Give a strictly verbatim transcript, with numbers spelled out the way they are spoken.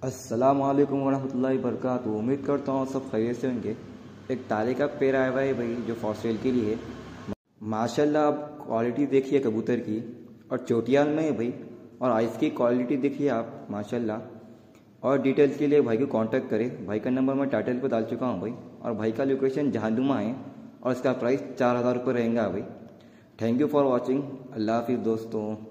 अस्सलामुअलैकुम वरहमतुल्लाहि वबरकातुहू। उम्मीद करता हूँ सब खैरियत से होंगे। एक ताले का पेड़ आया हुआ है भाई, जो फॉर सेल के लिए है। माशाल्लाह, आप क्वालिटी देखिए कबूतर की, और चोटियाल में है भाई। और आइस की क्वालिटी देखिए आप, माशाल्लाह। और डिटेल्स के लिए भाई को कांटेक्ट करें। भाई का नंबर मैं टाइटल पर डाल चुका हूँ भाई। और भाई का लोकेशन जहानुमा है, और इसका प्राइस चार हज़ार रुपये रहेगा भाई। Thank you for watching. अल्लाह हाफिज़ दोस्तों।